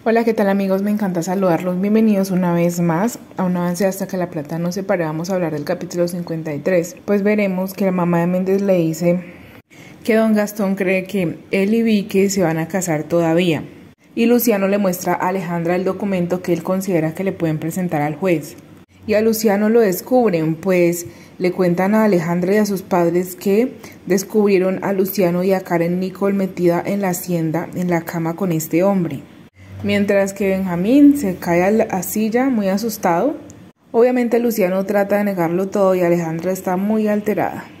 Hola, ¿qué tal amigos? Me encanta saludarlos. Bienvenidos una vez más a un avance hasta que la plata nos separe. Vamos a hablar del capítulo 53. Pues veremos que la mamá de Méndez le dice que don Gastón cree que él y Vicky se van a casar todavía. Y Luciano le muestra a Alejandra el documento que él considera que le pueden presentar al juez. Y a Luciano lo descubren, pues le cuentan a Alejandra y a sus padres que descubrieron a Luciano y a Karen Nicole metida en la hacienda, en la cama con este hombre. Mientras que Benjamín se cae a la silla muy asustado. Obviamente Luciano trata de negarlo todo y Alejandra está muy alterada.